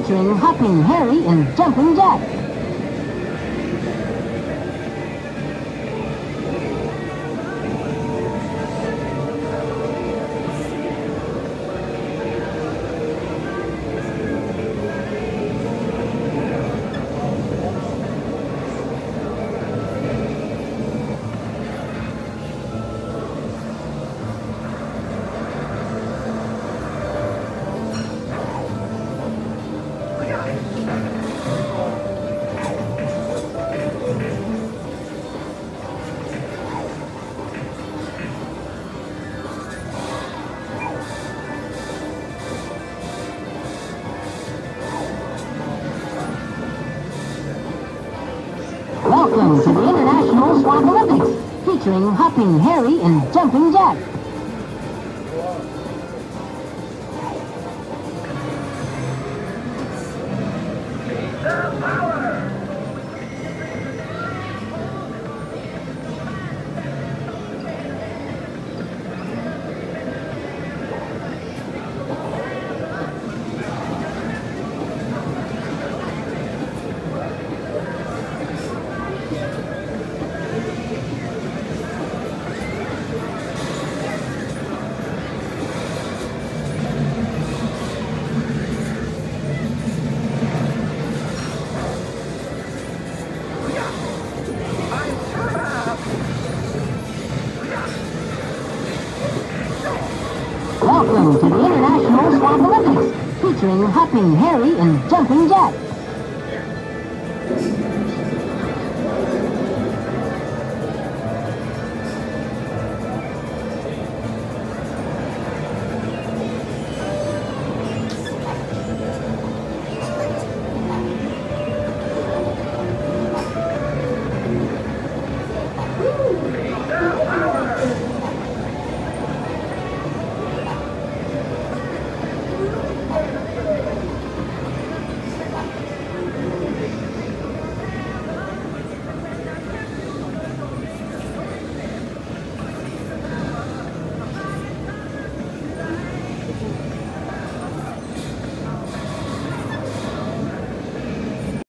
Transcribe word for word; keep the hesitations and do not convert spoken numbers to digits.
featuring Hopping Harry and Jumping Jack. Welcome to the International Swamp Olympics, featuring Hopping Harry and Jumping Jack. Welcome to the International Swamp Olympics, featuring Hopping Harry and Jumping Jack.